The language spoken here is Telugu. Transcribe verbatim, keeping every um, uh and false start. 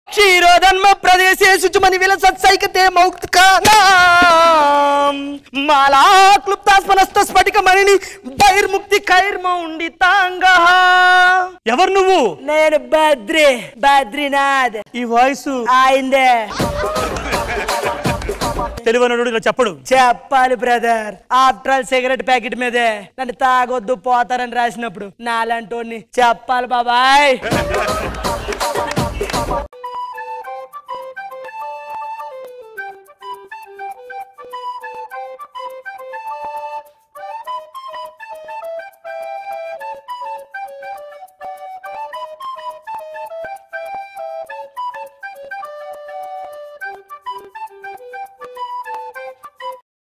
క్షీరోధన్మ ప్రదేశే శుచుమని విల సత్సైకతే మౌక్తికానాం మాలా క్లుప్తాస్మనస్త స్ఫటిక మణిని బైర్ముక్తి కైర్మౌండితాంగః. ఎవరు నువ్వు? నేను బద్రి బద్రీనాథ్. ఈ వాయిస్ ఆయిందే. తెలివనడు ఇలా చెప్పడు. చెప్పాలి brother. After all cigarette packet మీదే నన్ను తాగొద్దు పోతారని రాసినప్పుడు నాలంటోని చెప్పాలి బాబాయ్.